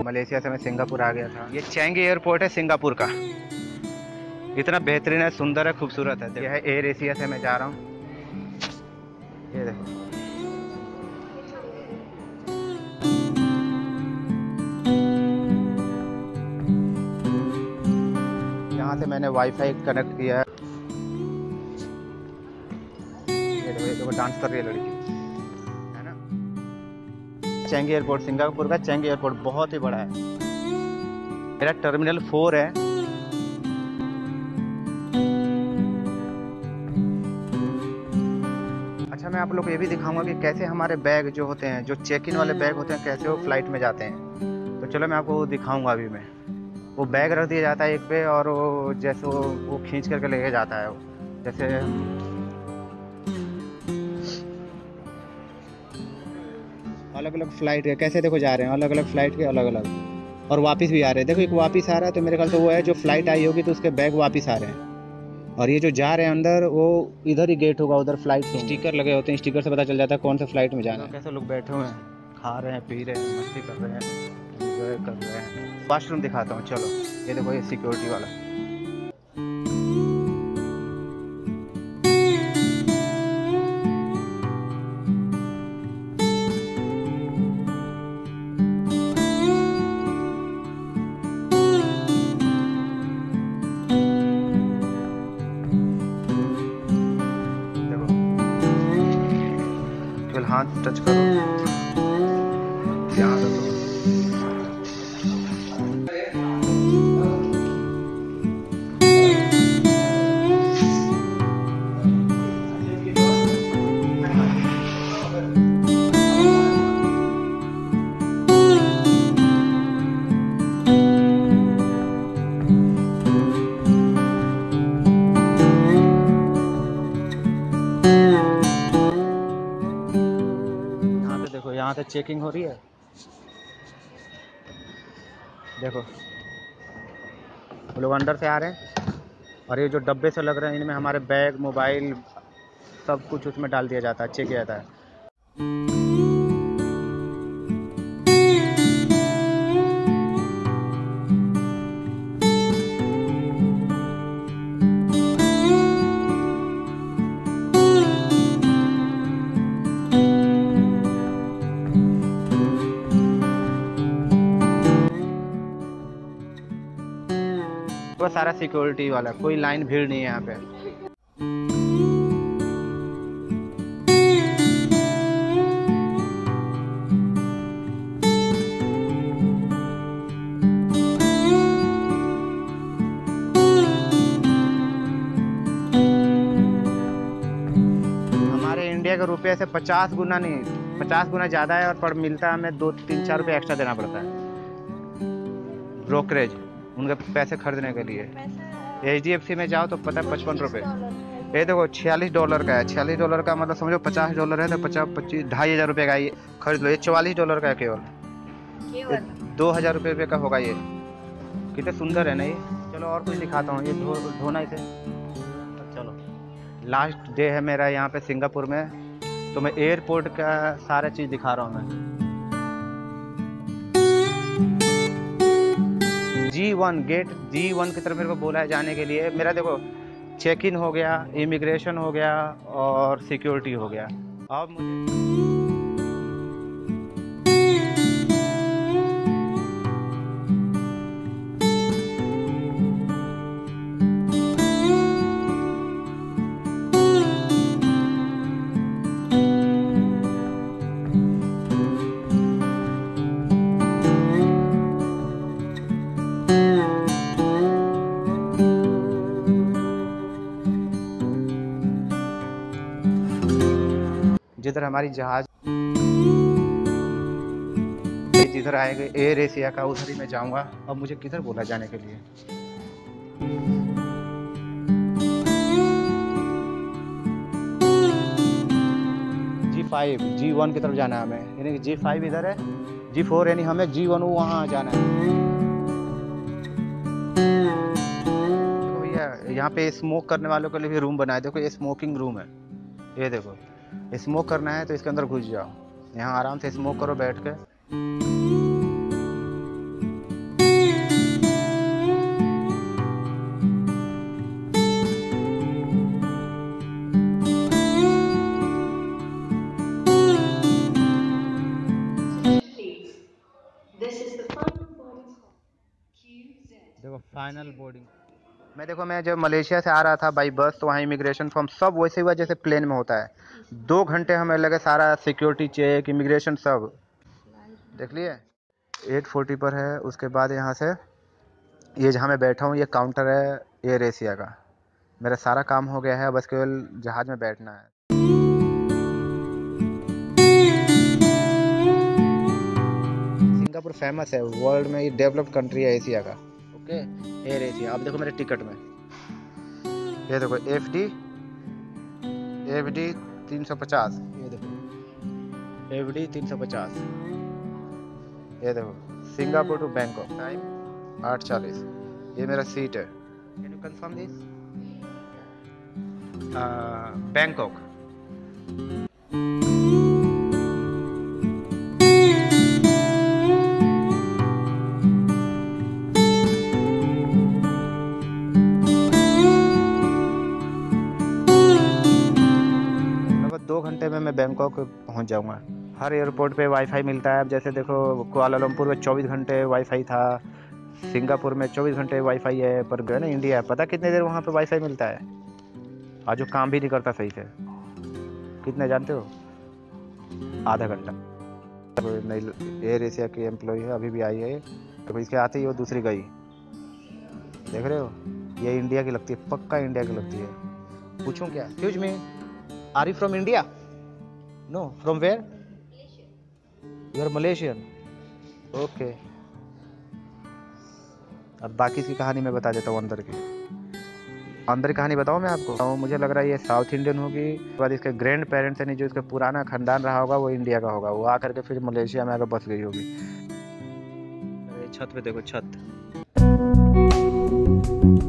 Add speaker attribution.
Speaker 1: Malaysia से मैं Singapore आ गया था। ये चैंगी एयरपोर्ट है सिंगापुर का। इतना बेहतरीन है, सुंदर है, खूबसूरत है। यह है एयर एशिया से मैं जा रहा हूँ। ये देखो, यहाँ से मैंने वाईफाई कनेक्ट किया है। ये देखो डांस कर रही है लड़की, है ना। चैंगी एयरपोर्ट, सिंगापुर का चैंगी एयरपोर्ट बहुत ही बड़ा है। मेरा टर्मिनल 4 है। अच्छा, मैं आप लोग को ये भी दिखाऊंगा कि कैसे हमारे बैग जो होते हैं, जो चेक इन वाले बैग होते हैं, कैसे वो फ्लाइट में जाते हैं। तो चलो मैं आपको वो दिखाऊंगा। अभी मैं वो बैग रख दिया जाता है एक पे, और वो जैसे वो खींच करके लेके जाता है। जैसे अलग अलग फ्लाइट के कैसे देखो जा रहे हैं, अलग अलग फ्लाइट के अलग अलग, और वापस भी आ रहे हैं। देखो एक वापस आ रहा है, तो मेरे ख्याल से वो है जो फ्लाइट आई होगी, तो उसके बैग वापस आ रहे हैं। और ये जो जा रहे हैं अंदर, वो इधर ही गेट होगा, उधर फ्लाइट स्टिकर लगे होते हैं। स्टिकर से पता चल जाता है कौन सा फ्लाइट में जाना है। कैसे लोग बैठे हुए हैं, खा रहे हैं, पी रहे हैं, मस्ती कर रहे हैं, एंजॉय कर रहे हैं। वॉशरूम दिखाता हूँ, चलो। ये देखो, ये सिक्योरिटी वाला। हाथ टच करो, यहाँ रखो। यहाँ से चेकिंग हो रही है। देखो, वो लोग अंदर से आ रहे हैं, और ये जो डब्बे से लग रहे हैं, इनमें हमारे बैग, मोबाइल, सब कुछ उसमें डाल दिया जाता है, चेक किया जाता है। वो सारा सिक्योरिटी वाला, कोई लाइन भीड़ नहीं है यहाँ पे। हमारे इंडिया के रुपये से 50 गुना नहीं, 50 गुना ज़्यादा है। और पर मिलता है हमें 2-3-4 रुपये एक्स्ट्रा देना पड़ता है, ब्रोकरेज, उनके पैसे खरीदने के लिए। HDFC में जाओ तो पता है 55 रुपये। ये देखो $46 का है। $46 का मतलब समझो $50 है, तो 50-25 2,500 रुपये का ये खरीद लो। ये $44 का है केवल। 2,000 रुपये का होगा ये। कितने सुंदर है ना ये। चलो और कुछ दिखाता हूँ। ये धोना इसे। चलो, लास्ट डे है मेरा यहाँ पे सिंगापुर में, तो मैं एयरपोर्ट का सारा चीज़ दिखा रहा हूँ मैं। G1 गेट, G1 की तरफ मेरे को बोला है जाने के लिए। मेरा देखो चेक इन हो गया, इमिग्रेशन हो गया, और सिक्योरिटी हो गया। अब मुझे जिधर हमारी जहाज जिधर आएगा एयर एशिया का, उधर ही मैं जाऊंगा। अब मुझे किधर बोला जाने के लिए? G5, G1 की तरफ जाना है हमें। यानी G5 इधर है, G4 यानी हमें G1 वहाँ जाना है। देखो भैया, यहाँ पे स्मोक करने वालों के लिए भी रूम बनाए। देखो ये स्मोकिंग रूम है। ये देखो, स्मोक करना है तो इसके अंदर घुस जाओ, यहाँ आराम से स्मोक करो बैठ के। देखो फाइनल बोर्डिंग। मैं जब मलेशिया से आ रहा था बाई बस, तो वहाँ इमिग्रेशन फॉर्म सब वैसे हुआ जैसे प्लेन में होता है। 2 घंटे हमें लगे, सारा सिक्योरिटी चेक, इमिग्रेशन सब देख लिए। 8:40 पर है। उसके बाद यहाँ से ये जहाँ मैं बैठा हूँ ये काउंटर है एयर एशिया का। मेरा सारा काम हो गया है, बस केवल जहाज़ में बैठना है। सिंगापुर फेमस है वर्ल्ड में, ये डेवलप्ड कंट्री है एशिया का। Okay, Air Asia. अब देखो मेरे टिकट में, ये देखो एफ डी 350, ये देखो FD 350। ये देखो सिंगापुर टू बैंकॉक, टाइम 8:40। ये मेरा सीट है। Can you confirm this? Bangkok. लगभग 2 घंटे में मैं बैंकॉक पहुंच जाऊंगा। हर एयरपोर्ट पे वाईफाई मिलता है। अब जैसे देखो कुआलालंपुर में 24 घंटे वाईफाई था, सिंगापुर में 24 घंटे वाईफाई है, पर गए ना इंडिया, पता कितने देर वहाँ पे वाईफाई मिलता है? आज जो काम भी नहीं करता सही से। कितने जानते हो? आधा घंटा। नई एयर एशिया की एम्प्लॉय है, अभी भी आई है, तो इसके आते ही वो दूसरी गई। देख रहे हो, ये इंडिया की लगती है, पक्का इंडिया की लगती है। पूछूं क्या? Excuse me, are you from India? No, from where? You are Malaysian? Okay. अब बाकी की कहानी मैं बता देता हूँ। अंदर की कहानी बताऊँ मैं आपको? तो मुझे लग रहा है ये साउथ इंडियन होगी। उसके बाद इसके ग्रैंड पेरेंट्स यानी जो इसका पुराना खानदान रहा होगा वो इंडिया का होगा। वो आकर के फिर मलेशिया में आकर बस गई होगी। छत पे देखो, छत।